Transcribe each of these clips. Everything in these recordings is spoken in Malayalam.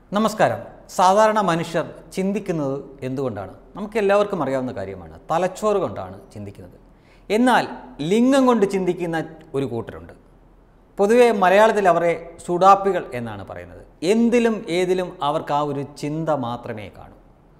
നമസ്കാരം. സാധാരണ മനുഷ്യർ ചിന്തിക്കുന്നത് എന്തുകൊണ്ടാണ്? നമുക്കെല്ലാവർക്കും അറിയാവുന്ന കാര്യമാണ്. തലച്ചോറ് കൊണ്ടാണ് ചിന്തിക്കുന്നത്. എന്നാൽ ലിംഗം കൊണ്ട് ചിന്തിക്കുന്ന ഒരു കൂട്ടരുണ്ട്. പൊതുവെ മലയാളത്തിൽ അവരെ സുഡാപ്പികൾ എന്നാണ് പറയുന്നത്. എന്തിലും ഏതിലും അവർക്ക് ആ ഒരു ചിന്ത മാത്രമേ കാണൂ.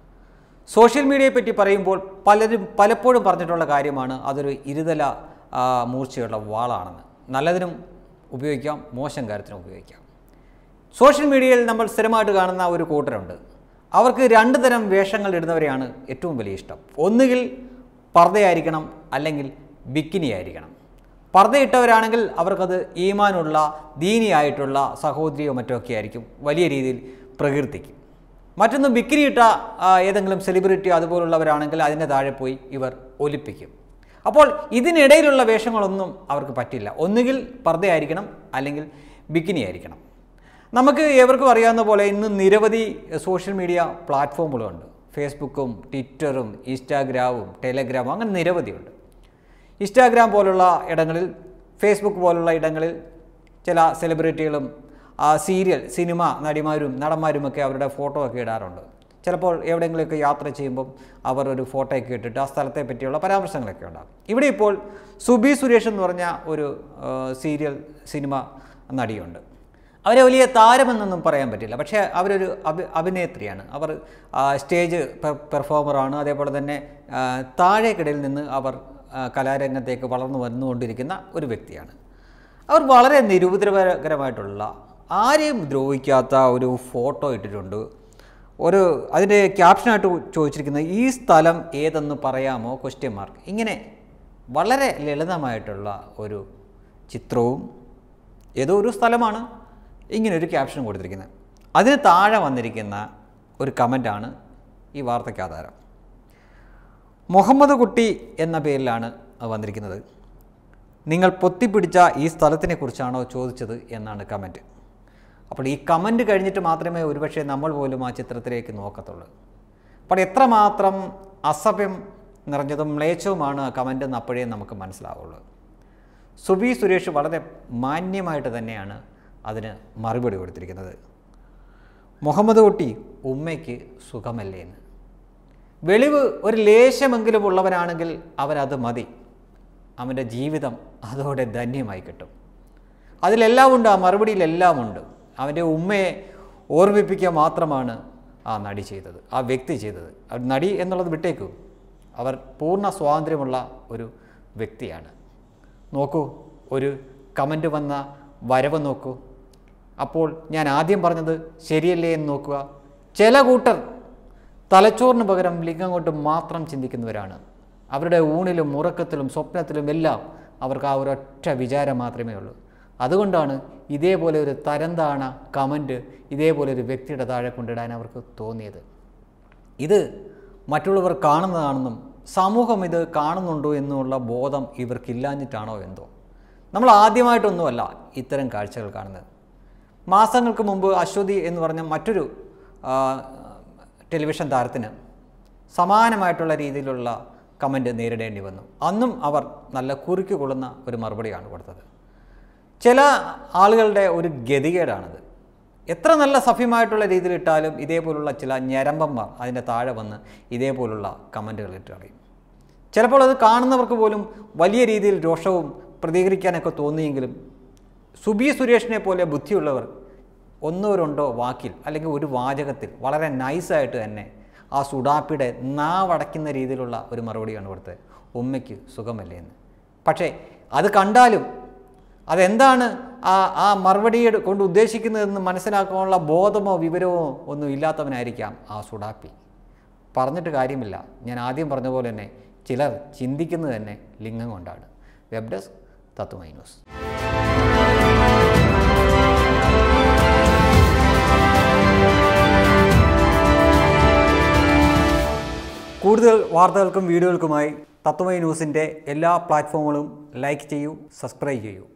സോഷ്യൽ മീഡിയയെ പറ്റി പറയുമ്പോൾ പലപ്പോഴും പറഞ്ഞിട്ടുള്ള കാര്യമാണ് അതൊരു ഇരുതല മൂർച്ചയുള്ള വാളാണെന്ന്. നല്ലതിനും ഉപയോഗിക്കാം, മോശം കാര്യത്തിനും ഉപയോഗിക്കാം. സോഷ്യൽ മീഡിയയിൽ നമ്മൾ സ്ഥിരമായിട്ട് കാണുന്ന ഒരു കൂട്ടരുണ്ട്. അവർക്ക് രണ്ട് തരം വേഷങ്ങൾ ഇടുന്നവരെയാണ് ഏറ്റവും വലിയ ഇഷ്ടം. ഒന്നുകിൽ പർദ്ദയായിരിക്കണം, അല്ലെങ്കിൽ ബിക്കിനി ആയിരിക്കണം. പർദ്ദയിട്ടവരാണെങ്കിൽ അവർക്കത് ഈമാനുള്ള ദീനിയായിട്ടുള്ള സഹോദരിയോ മറ്റോ ഒക്കെ ആയിരിക്കും, വലിയ രീതിയിൽ പ്രകീർത്തിക്കും. മറ്റൊന്ന് ബിക്കിനി ഇട്ട ഏതെങ്കിലും സെലിബ്രിറ്റിയോ അതുപോലുള്ളവരാണെങ്കിൽ അതിൻ്റെ താഴെ പോയി ഇവർ ഒലിപ്പിക്കും. അപ്പോൾ ഇതിനിടയിലുള്ള വേഷങ്ങളൊന്നും അവർക്ക് പറ്റില്ല. ഒന്നുകിൽ പർദ്ദയായിരിക്കണം, അല്ലെങ്കിൽ ബിക്കിനി ആയിരിക്കണം. നമുക്ക് ഏവർക്കും അറിയാവുന്ന പോലെ ഇന്ന് നിരവധി സോഷ്യൽ മീഡിയ പ്ലാറ്റ്ഫോമുകളുണ്ട്. ഫേസ്ബുക്കും ട്വിറ്ററും ഇൻസ്റ്റാഗ്രാമും ടെലഗ്രാമും അങ്ങനെ നിരവധിയുണ്ട്. ഇൻസ്റ്റാഗ്രാം പോലുള്ള ഇടങ്ങളിൽ, ഫേസ്ബുക്ക് പോലുള്ള ഇടങ്ങളിൽ ചില സെലിബ്രിറ്റികളും സിനിമ നടിമാരും നടന്മാരുമൊക്കെ അവരുടെ ഫോട്ടോ ഒക്കെ ഇടാറുണ്ട്. ചിലപ്പോൾ എവിടെയെങ്കിലുമൊക്കെ യാത്ര ചെയ്യുമ്പം അവർ ഒരു ഫോട്ടോയൊക്കെ ഇട്ടിട്ട് ആ സ്ഥലത്തെ പറ്റിയുള്ള പരാമർശങ്ങളൊക്കെ ഉണ്ടാകും. ഇവിടെ ഇപ്പോൾ സുബി സുരേഷ് എന്ന് പറഞ്ഞ ഒരു സിനിമ നടിയുണ്ട്. അവരെ വലിയ താരമെന്നൊന്നും പറയാൻ പറ്റില്ല, പക്ഷേ അവരൊരു അഭിനേത്രിയാണ്. അവർ സ്റ്റേജ് പെർഫോമറാണ്. അതേപോലെ തന്നെ താഴേക്കിടയിൽ നിന്ന് അവർ കലാരംഗത്തേക്ക് വളർന്നു വന്നുകൊണ്ടിരിക്കുന്ന ഒരു വ്യക്തിയാണ്. അവർ വളരെ നിരുപദ്രവകരമായിട്ടുള്ള, ആരെയും ദ്രോഹിക്കാത്ത ഒരു ഫോട്ടോ ഇട്ടിട്ടുണ്ട്. അതിൻ്റെ ക്യാപ്ഷനായിട്ട് ചോദിച്ചിരിക്കുന്നത് ഈ സ്ഥലം ഏതെന്ന് പറയാമോ ? ഇങ്ങനെ വളരെ ലളിതമായിട്ടുള്ള ഒരു ചിത്രവും ഏതോ ഒരു സ്ഥലമാണ് ഇങ്ങനൊരു ക്യാപ്ഷൻ കൊടുത്തിരിക്കുന്നത്. അതിന് താഴെ വന്നിരിക്കുന്ന ഒരു കമൻ്റാണ് ഈ വാർത്തയ്ക്ക് ആധാരം. മുഹമ്മദ് കുട്ടി എന്ന പേരിലാണ് വന്നിരിക്കുന്നത്. നിങ്ങൾ പൊത്തിപ്പിടിച്ച ഈ സ്ഥലത്തിനെ കുറിച്ചാണോ ചോദിച്ചത് എന്നാണ് കമൻറ്റ്. അപ്പോൾ ഈ കമൻറ്റ് കഴിഞ്ഞിട്ട് മാത്രമേ ഒരുപക്ഷെ നമ്മൾ പോലും ആ ചിത്രത്തിലേക്ക് നോക്കത്തുള്ളൂ. അപ്പോൾ എത്രമാത്രം അസഭ്യം നിറഞ്ഞതും മ്ലേച്ഛവുമാണ് ആ കമൻ്റ് എന്ന് അപ്പോഴേ നമുക്ക് മനസ്സിലാവുള്ളൂ. സുബി സുരേഷ് വളരെ മാന്യമായിട്ട് തന്നെയാണ് അതിന് മറുപടി കൊടുത്തിരിക്കുന്നത്. മുഹമ്മദ് കുട്ടി ഉമ്മയ്ക്ക് സുഖമല്ലേ എന്ന്. വെളിവ് ഒരു ലേശമെങ്കിലും ഉള്ളവനാണെങ്കിൽ അവനത് മതി. അവൻ്റെ ജീവിതം അതോടെ ധന്യമായി കിട്ടും. അതിലെല്ലാം ഉണ്ട്, ആ മറുപടിയിലെല്ലാം ഉണ്ട്. അവൻ്റെ ഉമ്മയെ ഓർമ്മിപ്പിക്കുക മാത്രമാണ് ആ നടി ചെയ്തത്, ആ വ്യക്തി ചെയ്തത്. അവർ നടി എന്നുള്ളത് വിട്ടേക്കൂ, അവർ പൂർണ്ണ സ്വാതന്ത്ര്യമുള്ള ഒരു വ്യക്തിയാണ്. നോക്കൂ, ഒരു കമൻ്റ് വന്ന വരവ് നോക്കൂ. അപ്പോൾ ഞാൻ ആദ്യം പറഞ്ഞത് ശരിയല്ലേ എന്ന് നോക്കുക. ചില കൂട്ടർ തലച്ചോറിന് പകരം ലിംഗം കൊണ്ട് മാത്രം ചിന്തിക്കുന്നവരാണ്. അവരുടെ ഊണിലും ഉറക്കത്തിലും സ്വപ്നത്തിലും എല്ലാം അവർക്ക് ആ ഒരൊറ്റ വിചാരം മാത്രമേ ഉള്ളൂ. അതുകൊണ്ടാണ് ഇതേപോലെ ഒരു തരംതാണ കമൻറ്റ് ഇതേപോലെ ഒരു വ്യക്തിയുടെ താഴെ കൊണ്ടിടാൻ അവർക്ക് തോന്നിയത്. ഇത് മറ്റുള്ളവർ കാണുന്നതാണെന്നും സമൂഹം ഇത് കാണുന്നുണ്ടോ എന്നുള്ള ബോധം ഇവർക്കില്ലാഞ്ഞിട്ടാണോ എന്തോ. നമ്മൾ ആദ്യമായിട്ടൊന്നുമല്ല ഇത്തരം കാഴ്ചകൾ കാണുന്നത്. മാസങ്ങൾക്ക് മുമ്പ് അശ്വതി എന്ന് പറഞ്ഞ മറ്റൊരു ടെലിവിഷൻ താരത്തിന് സമാനമായിട്ടുള്ള രീതിയിലുള്ള കമൻറ്റ് നേരിടേണ്ടി വന്നു. അന്നും അവർ നല്ല കുറുക്കി കൊള്ളുന്ന ഒരു മറുപടിയാണ് കൊടുത്തത്. ചില ആളുകളുടെ ഒരു ഗതികേടാണത്. എത്ര നല്ല സഭ്യമായിട്ടുള്ള രീതിയിലിട്ടാലും ഇതേപോലുള്ള ചില ഞരമ്പന്മാർ അതിൻ്റെ താഴെ വന്ന് ഇതേപോലുള്ള കമൻറ്റുകൾ ഇട്ട് കളയും. ചിലപ്പോൾ അത് കാണുന്നവർക്ക് പോലും വലിയ രീതിയിൽ രോഷവും പ്രതികരിക്കാനൊക്കെ തോന്നിയെങ്കിലും സുബി സുരേഷിനെ പോലെ ബുദ്ധിയുള്ളവർ ഒന്നോ രണ്ടോ വാക്കിൽ അല്ലെങ്കിൽ ഒരു വാചകത്തിൽ വളരെ നൈസായിട്ട് തന്നെ ആ സുഡാപ്പിയുടെ നാവടയ്ക്കുന്ന രീതിയിലുള്ള ഒരു മറുപടിയാണ് കൊടുത്തത്. ഉമ്മയ്ക്ക് സുഖമല്ലേ എന്ന്. പക്ഷേ അത് കണ്ടാലും അതെന്താണ് ആ മറുപടി കൊണ്ട് ഉദ്ദേശിക്കുന്നതെന്ന് മനസ്സിലാക്കാനുള്ള ബോധമോ വിവരമോ ഒന്നും ഇല്ലാത്തവനായിരിക്കാം ആ സുഡാപ്പി. പറഞ്ഞിട്ട് കാര്യമില്ല. ഞാൻ ആദ്യം പറഞ്ഞ പോലെ തന്നെ ചിലർ ചിന്തിക്കുന്നത് തന്നെ ലിംഗം കൊണ്ടാണ്. Web desk Tathvamayi news. കൂടുതൽ വാർത്തകൾക്കും വീഡിയോകൾക്കുമായി തത്വമൈ ന്യൂസിൻ്റെ എല്ലാ പ്ലാറ്റ്ഫോമുകളും ലൈക്ക് ചെയ്യൂ, സബ്സ്ക്രൈബ് ചെയ്യൂ.